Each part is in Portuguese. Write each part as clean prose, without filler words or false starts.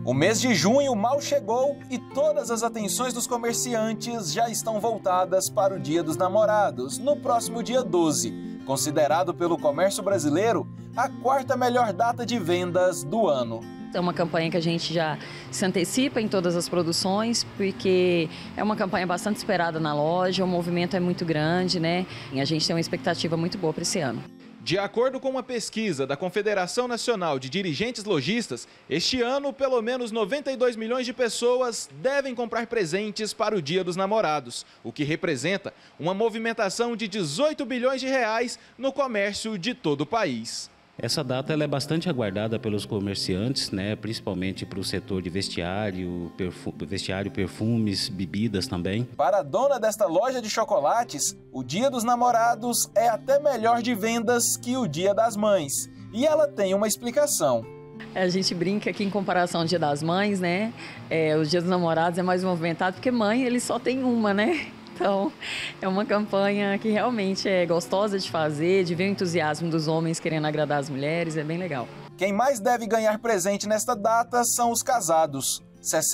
O mês de junho mal chegou e todas as atenções dos comerciantes já estão voltadas para o Dia dos Namorados, no próximo dia 12, considerado pelo comércio brasileiro a quarta melhor data de vendas do ano. É uma campanha que a gente já se antecipa em todas as produções, porque é uma campanha bastante esperada na loja, o movimento é muito grande, né? E a gente tem uma expectativa muito boa para esse ano. De acordo com uma pesquisa da Confederação Nacional de Dirigentes Lojistas, este ano, pelo menos 92 milhões de pessoas devem comprar presentes para o Dia dos Namorados, o que representa uma movimentação de 18 bilhões de reais no comércio de todo o país. Essa data ela é bastante aguardada pelos comerciantes, né? Principalmente para o setor de vestiário, perfumes, bebidas também. Para a dona desta loja de chocolates, o Dia dos Namorados é até melhor de vendas que o Dia das Mães. E ela tem uma explicação. A gente brinca que em comparação ao Dia das Mães, né? O Dia dos Namorados é mais movimentado porque mãe ele só tem uma, né? Então, é uma campanha que realmente é gostosa de fazer, de ver o entusiasmo dos homens querendo agradar as mulheres, é bem legal. Quem mais deve ganhar presente nesta data são os casados.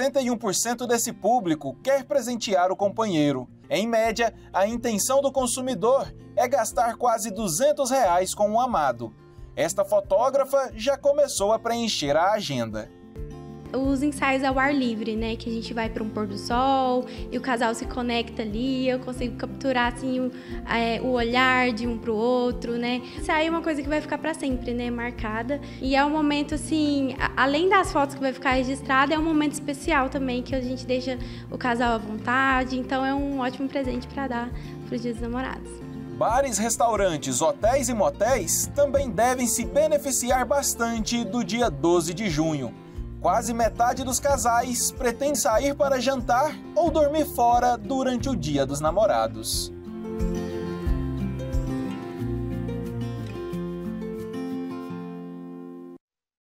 61% desse público quer presentear o companheiro. Em média, a intenção do consumidor é gastar quase R$200 com um amado. Esta fotógrafa já começou a preencher a agenda. Os ensaios ao ar livre, né, que a gente vai para um pôr do sol e o casal se conecta ali, eu consigo capturar assim o olhar de um para o outro, né. Isso aí é uma coisa que vai ficar para sempre, né, marcada. E é um momento assim, além das fotos que vai ficar registrada, é um momento especial também que a gente deixa o casal à vontade. Então é um ótimo presente para dar para os Dias dos Namorados. Bares, restaurantes, hotéis e motéis também devem se beneficiar bastante do dia 12 de junho. Quase metade dos casais pretende sair para jantar ou dormir fora durante o Dia dos Namorados.